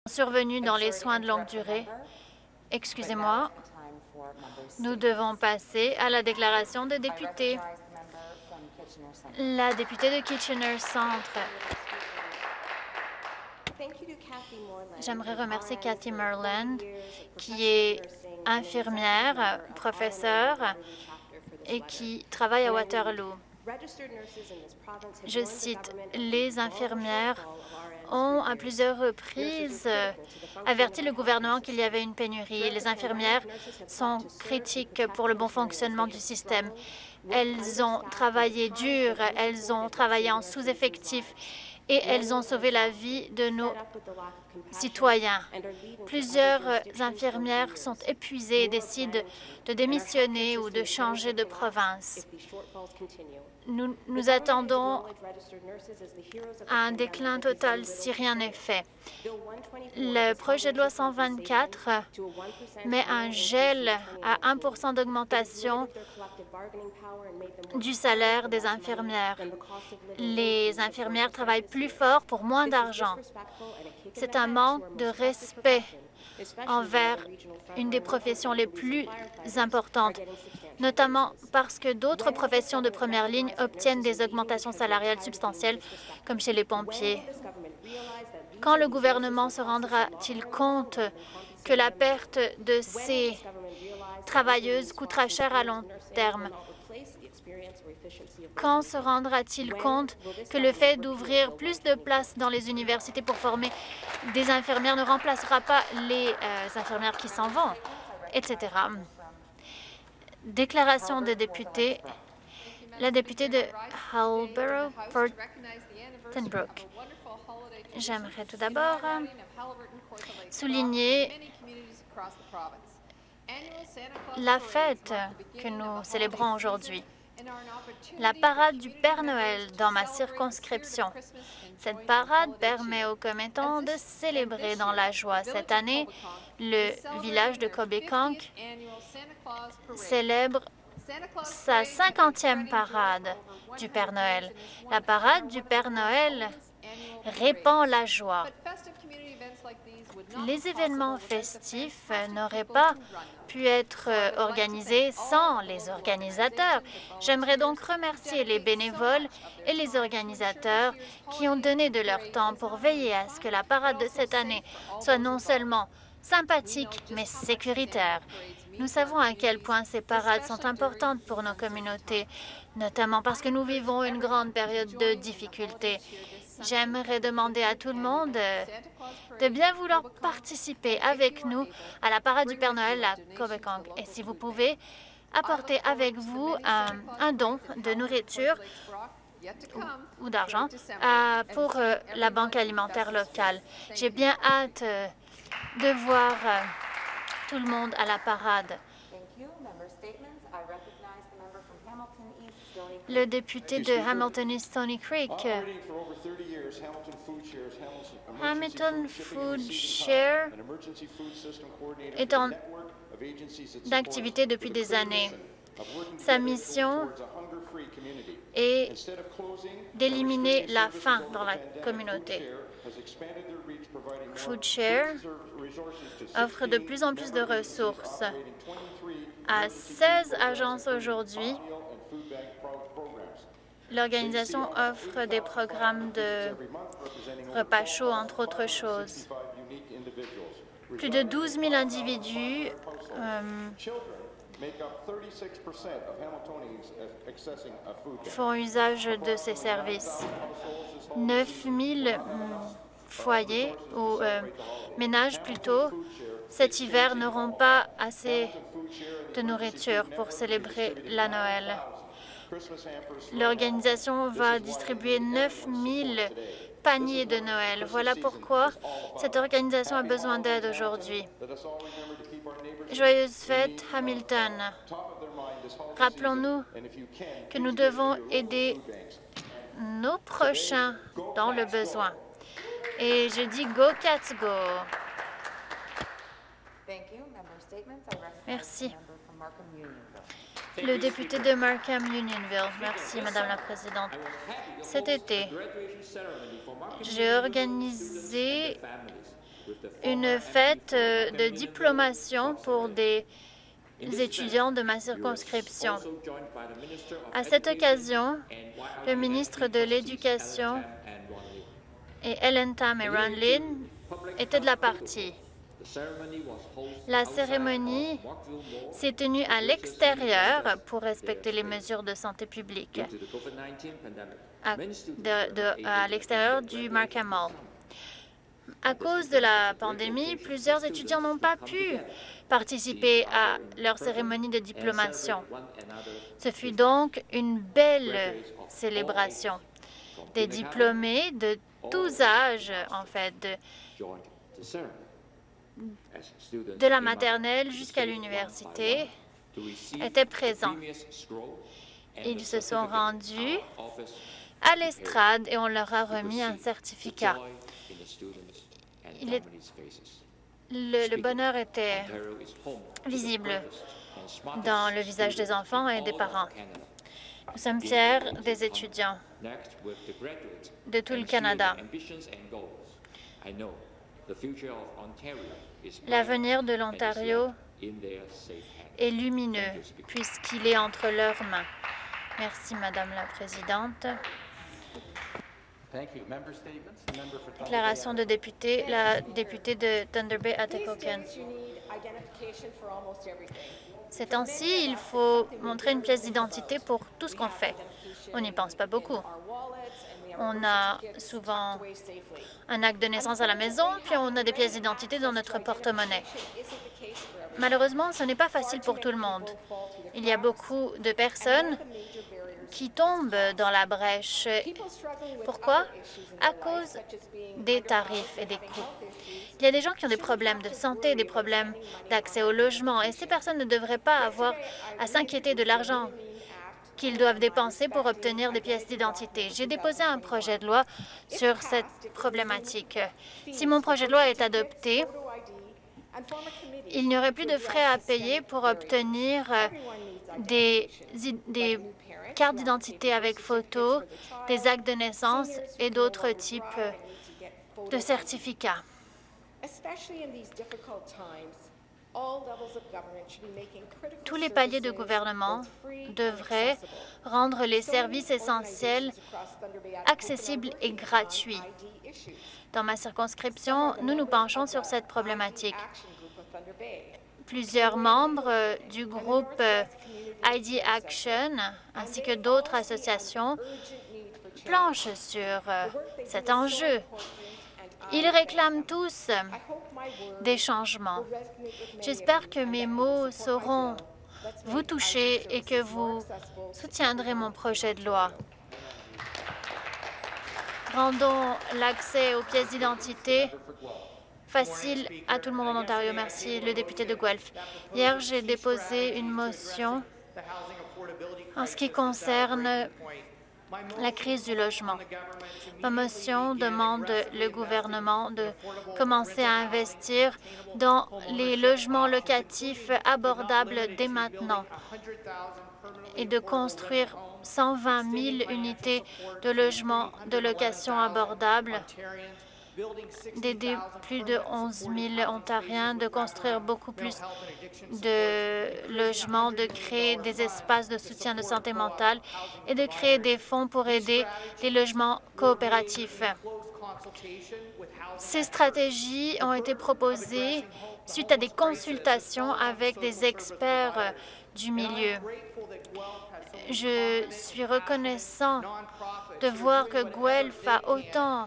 survenus dans les soins de longue durée. Excusez-moi, nous devons passer à la déclaration de député. La députée de Kitchener Centre. J'aimerais remercier Cathy Moreland, qui est infirmière, professeure et qui travaille à Waterloo. Je cite, « Les infirmières ont à plusieurs reprises averti le gouvernement qu'il y avait une pénurie. Les infirmières sont critiques pour le bon fonctionnement du système. Elles ont travaillé dur, elles ont travaillé en sous-effectif et elles ont sauvé la vie de nos citoyens. Plusieurs infirmières sont épuisées et décident de démissionner ou de changer de province. Nous attendons un déclin total si rien n'est fait. Le projet de loi 124 met un gel à 1 % d'augmentation du salaire des infirmières. Les infirmières travaillent plus fort pour moins d'argent. C'est un manque de respect envers une des professions les plus importantes, notamment parce que d'autres professions de première ligne obtiennent des augmentations salariales substantielles, comme chez les pompiers. Quand le gouvernement se rendra-t-il compte que la perte de ces travailleuses coûtera cher à long terme? Quand se rendra-t-il compte que le fait d'ouvrir plus de places dans les universités pour former des infirmières ne remplacera pas les infirmières qui s'en vont, etc. Déclaration de député. La députée de Hillsborough-Fortinbrook. J'aimerais tout d'abord souligner la fête que nous célébrons aujourd'hui. La parade du Père Noël dans ma circonscription. Cette parade permet aux commettants de célébrer dans la joie. Cette année, le village de Cobequid célèbre sa 50e parade du Père Noël. La parade du Père Noël répand la joie. Les événements festifs n'auraient pas pu être organisés sans les organisateurs. J'aimerais donc remercier les bénévoles et les organisateurs qui ont donné de leur temps pour veiller à ce que la parade de cette année soit non seulement sympathique, mais sécuritaire. Nous savons à quel point ces parades sont importantes pour nos communautés, notamment parce que nous vivons une grande période de difficultés. J'aimerais demander à tout le monde de bien vouloir participer avec nous à la parade du Père Noël à Cobequid. Et si vous pouvez, apporter avec vous un don de nourriture ou d'argent pour la banque alimentaire locale. J'ai bien hâte de voir tout le monde à la parade. Le député de Hamilton East Stony Creek. Hamilton Food Share est en activité depuis des années. Sa mission est d'éliminer la faim dans la communauté. Food Share offre de plus en plus de ressources à 16 agences aujourd'hui. L'organisation offre des programmes de repas chauds, entre autres choses. Plus de 12 000 individus font usage de ces services. 9 000 foyers ou ménages plutôt cet hiver n'auront pas assez de nourriture pour célébrer la Noël. L'organisation va distribuer 9 000 paniers de Noël. Voilà pourquoi cette organisation a besoin d'aide aujourd'hui. Joyeuses fêtes, Hamilton. Rappelons-nous que nous devons aider nos prochains dans le besoin. Et je dis Go Cats Go! Merci. Le député de Markham Unionville. Merci, Madame la Présidente. Cet été, j'ai organisé une fête de diplomation pour des étudiants de ma circonscription. À cette occasion, le ministre de l'Éducation et Ellen Tam et Ron Lin étaient de la partie. La cérémonie s'est tenue à l'extérieur pour respecter les mesures de santé publique, à l'extérieur du Markham Mall. À cause de la pandémie, plusieurs étudiants n'ont pas pu participer à leur cérémonie de diplomation. Ce fut donc une belle célébration. Des diplômés de tous âges, en fait, de la maternelle jusqu'à l'université, étaient présents. Ils se sont rendus à l'estrade et on leur a remis un certificat. Le bonheur était visible dans le visage des enfants et des parents. Nous sommes fiers des étudiants de tout le Canada. L'avenir de l'Ontario est lumineux puisqu'il est entre leurs mains. Merci, Madame la Présidente. Déclaration de député, la députée de Thunder Bay, Atikokan. Ces temps-ci, il faut montrer une pièce d'identité pour tout ce qu'on fait. On n'y pense pas beaucoup. On a souvent un acte de naissance à la maison, puis on a des pièces d'identité dans notre porte-monnaie. Malheureusement, ce n'est pas facile pour tout le monde. Il y a beaucoup de personnes qui tombent dans la brèche. Pourquoi? À cause des tarifs et des coûts. Il y a des gens qui ont des problèmes de santé, des problèmes d'accès au logement, et ces personnes ne devraient pas avoir à s'inquiéter de l'argent qu'ils doivent dépenser pour obtenir des pièces d'identité. J'ai déposé un projet de loi sur cette problématique. Si mon projet de loi est adopté, il n'y aurait plus de frais à payer pour obtenir des cartes d'identité avec photo, des actes de naissance et d'autres types de certificats. Tous les paliers de gouvernement devraient rendre les services essentiels accessibles et gratuits. Dans ma circonscription, nous nous penchons sur cette problématique. Plusieurs membres du groupe ID Action ainsi que d'autres associations planchent sur cet enjeu. Ils réclament tous des changements. J'espère que mes mots sauront vous toucher et que vous soutiendrez mon projet de loi. Rendons l'accès aux pièces d'identité facile à tout le monde en Ontario. Merci, le député de Guelph. Hier, j'ai déposé une motion en ce qui concerne la crise du logement. Ma motion demande le gouvernement de commencer à investir dans les logements locatifs abordables dès maintenant et de construire 120 000 unités de logements de location abordables, d'aider plus de 11 000 Ontariens, de construire beaucoup plus de logements, de créer des espaces de soutien de santé mentale et de créer des fonds pour aider les logements coopératifs. Ces stratégies ont été proposées suite à des consultations avec des experts du milieu. Je suis reconnaissant de voir que Guelph a autant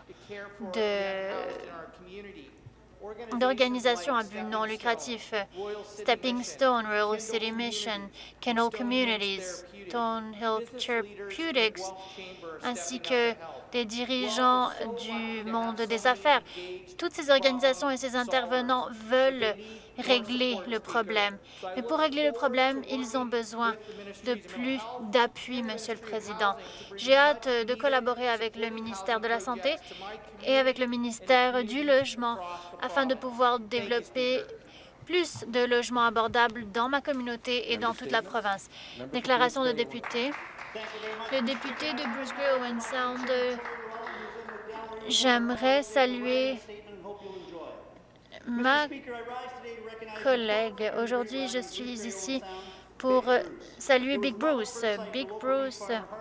d'organisations à but non lucratif. Stepping Stone, Royal City Mission, Kennel Communities, Stonehill Therapeutics, ainsi que des dirigeants du monde des affaires. Toutes ces organisations et ces intervenants veulent régler le problème. Mais pour régler le problème, ils ont besoin de plus d'appui, Monsieur le Président. J'ai hâte de collaborer avec le ministère de la Santé et avec le ministère du Logement afin de pouvoir développer plus de logements abordables dans ma communauté et dans toute la province. Déclaration de député. Le député de Bruce Grey Owen Sound, j'aimerais saluer ma collègue. Aujourd'hui, je suis ici pour saluer Big Bruce. Big Bruce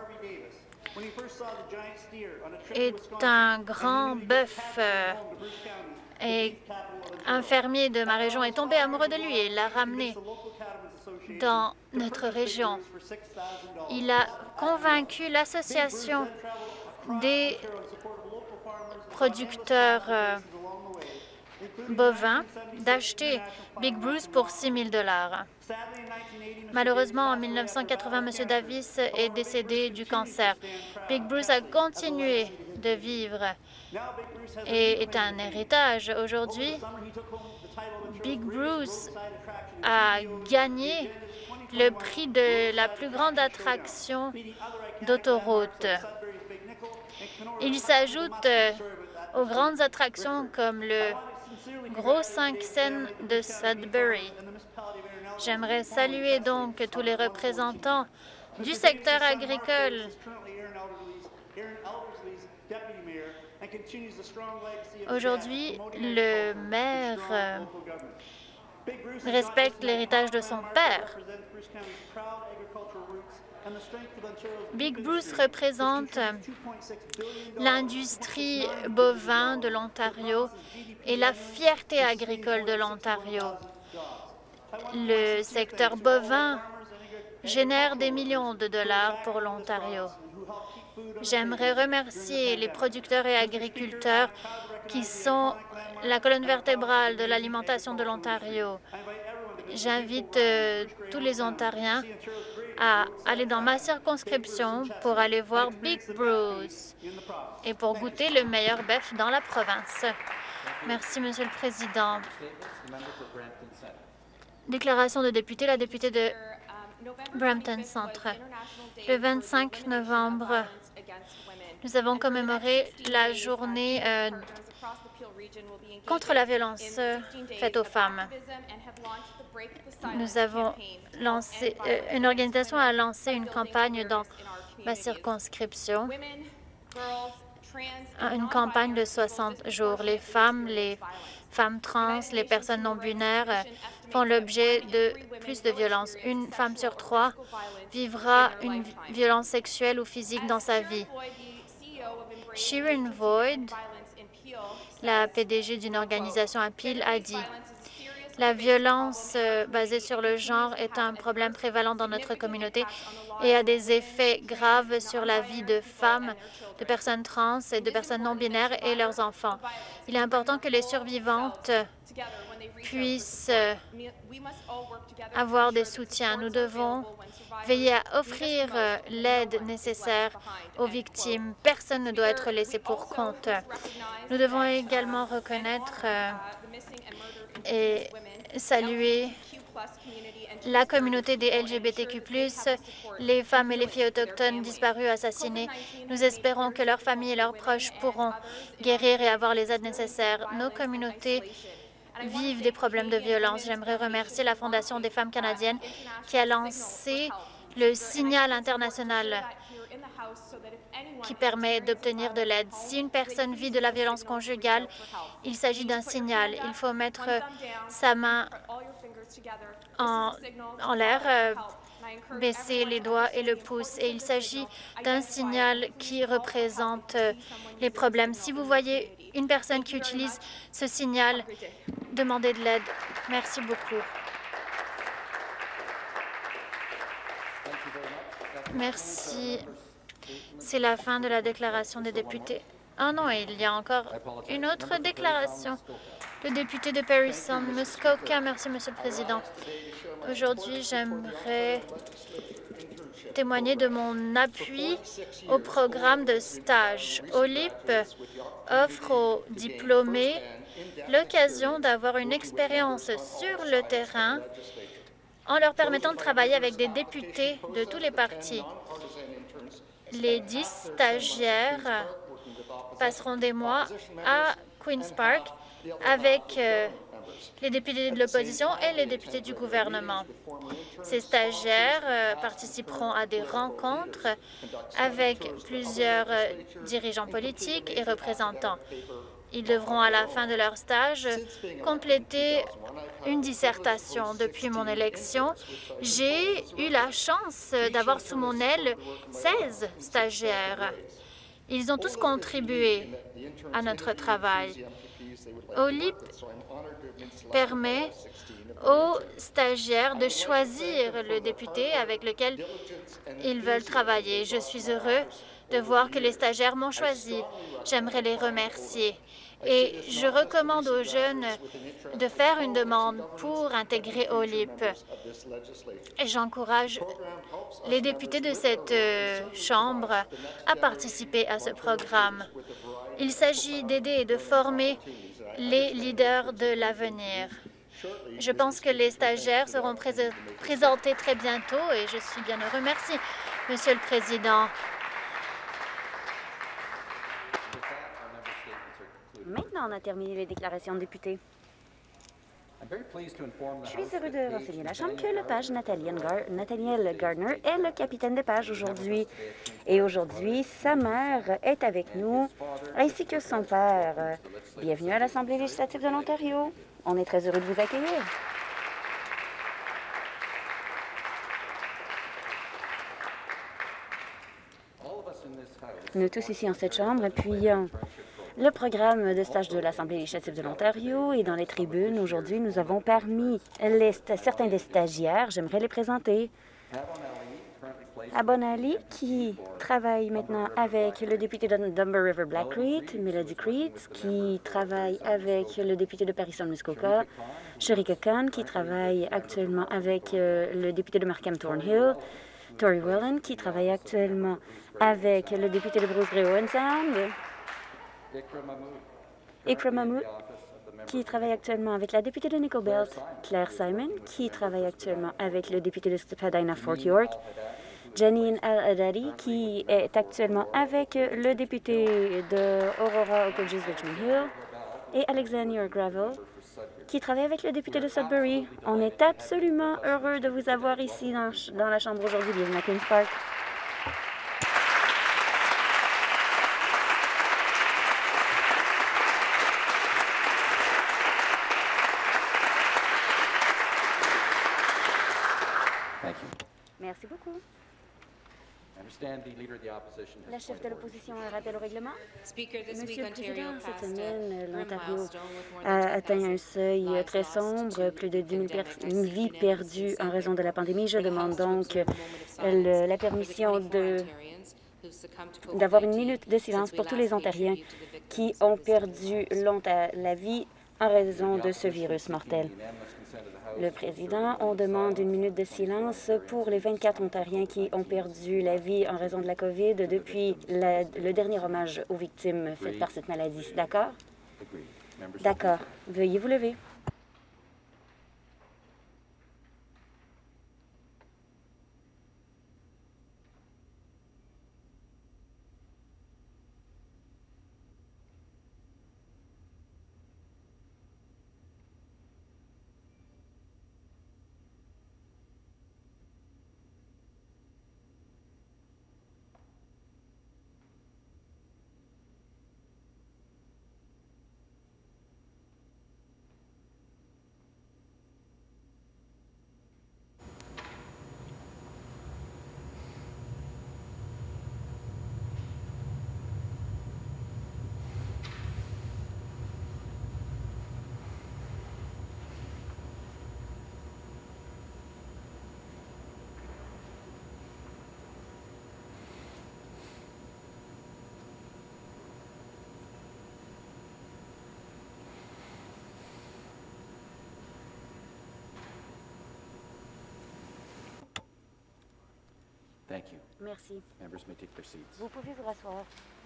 est un grand bœuf et un fermier de ma région est tombé amoureux de lui et l'a ramené dans notre région. Il a convaincu l'association des producteurs bovins d'acheter Big Bruce pour 6 000 $. Malheureusement, en 1980, M. Davis est décédé du cancer. Big Bruce a continué de vivre et est un héritage. Aujourd'hui, Big Bruce a gagné le prix de la plus grande attraction d'autoroute. Il s'ajoute aux grandes attractions comme le Gros 5 cents de Sudbury. J'aimerais saluer donc tous les représentants du secteur agricole. Aujourd'hui, le maire respecte l'héritage de son père. Big Bruce représente l'industrie bovine de l'Ontario et la fierté agricole de l'Ontario. Le secteur bovin génère des millions de dollars pour l'Ontario. J'aimerais remercier les producteurs et agriculteurs qui sont la colonne vertébrale de l'alimentation de l'Ontario. J'invite tous les Ontariens à aller dans ma circonscription pour aller voir Big Bruce et pour goûter le meilleur bœuf dans la province. Merci, Monsieur le Président. Déclaration de député, la députée de Brampton Centre. Le 25 novembre, nous avons commémoré la journée contre la violence faite aux femmes. Nous avons lancé, une organisation a lancé une campagne dans ma circonscription, une campagne de 60 jours. Les femmes trans, les personnes non-binaires font l'objet de plus de violences. Une femme sur 3 vivra une violence sexuelle ou physique dans sa vie. Sharon Void, la PDG d'une organisation à Peel, a dit: la violence basée sur le genre est un problème prévalent dans notre communauté et a des effets graves sur la vie de femmes, de personnes trans et de personnes non-binaires et leurs enfants. Il est important que les survivantes puissent avoir des soutiens. Nous devons veiller à offrir l'aide nécessaire aux victimes. Personne ne doit être laissé pour compte. Nous devons également reconnaître et saluer la communauté des LGBTQ+, les femmes et les filles autochtones disparues, assassinées. Nous espérons que leurs familles et leurs proches pourront guérir et avoir les aides nécessaires. Nos communautés vivent des problèmes de violence. J'aimerais remercier la Fondation des femmes canadiennes qui a lancé le signal international qui permet d'obtenir de l'aide. Si une personne vit de la violence conjugale, il s'agit d'un signal. Il faut mettre sa main en l'air, baisser les doigts et le pouce. Et il s'agit d'un signal qui représente les problèmes. Si vous voyez une personne qui utilise ce signal, demandez de l'aide. Merci beaucoup. Merci. C'est la fin de la déclaration des députés. Ah non, il y a encore une autre déclaration. Le député de Parry Sound, Muskoka. Merci, Monsieur le Président. Aujourd'hui, j'aimerais témoigner de mon appui au programme de stage. OLIP offre aux diplômés l'occasion d'avoir une expérience sur le terrain en leur permettant de travailler avec des députés de tous les partis. Les 10 stagiaires passeront des mois à Queen's Park avec les députés de l'opposition et les députés du gouvernement. Ces stagiaires participeront à des rencontres avec plusieurs dirigeants politiques et représentants. Ils devront, à la fin de leur stage, compléter une dissertation. Depuis mon élection, j'ai eu la chance d'avoir sous mon aile 16 stagiaires. Ils ont tous contribué à notre travail. OLIP permet aux stagiaires de choisir le député avec lequel ils veulent travailler. Je suis heureux de voir que les stagiaires m'ont choisi. J'aimerais les remercier. Et je recommande aux jeunes de faire une demande pour intégrer OLIP. Et j'encourage les députés de cette Chambre à participer à ce programme. Il s'agit d'aider et de former les leaders de l'avenir. Je pense que les stagiaires seront présentés très bientôt et je suis bien heureux. Merci, Monsieur le Président. Maintenant, on a terminé les déclarations de députés. Je suis heureux de renseigner la Chambre que le page Nathaniel Gardner est le capitaine de page aujourd'hui. Et aujourd'hui, sa mère est avec nous, ainsi que son père. Bienvenue à l'Assemblée législative de l'Ontario. On est très heureux de vous accueillir. Nous tous ici en cette Chambre appuyons le programme de stage de l'Assemblée législative de l'Ontario et dans les tribunes, aujourd'hui, nous avons parmi certains des stagiaires. J'aimerais les présenter. Abon Ali, qui travaille maintenant avec le député de Dumber River Black Creek, Melody Creeds, qui travaille avec le député de Paris-Muskoka, Sherika Khan, qui travaille actuellement avec le député de Markham-Thornhill, Tori Whelan, qui travaille actuellement avec le député de Bruce Grey Sound, Ikra Mahmoud, qui travaille actuellement avec la députée de Nickel Belt, Claire Simon, qui travaille actuellement avec le député de Spadina-Fort York, Janine Al-Adadi, qui est actuellement avec le député de Aurora Oakages Richmond Hill, et Alexander Gravel, qui travaille avec le député de Sudbury. On est absolument heureux de vous avoir ici dans la Chambre aujourd'hui. Bienvenue à Queen's Park. Merci beaucoup. La chef de l'opposition a un rappel au règlement. Monsieur le Président, cette semaine, l'Ontario a atteint un seuil très sombre, plus de 10 000 vies perdues en raison de la pandémie. Je demande donc la permission d'avoir une minute de silence pour tous les Ontariens qui ont perdu la vie en raison de ce virus mortel. Le Président, on demande une minute de silence pour les 24 Ontariens qui ont perdu la vie en raison de la COVID depuis le dernier hommage aux victimes faites par cette maladie. D'accord? D'accord. Veuillez vous lever. Merci. Vous pouvez vous rasseoir.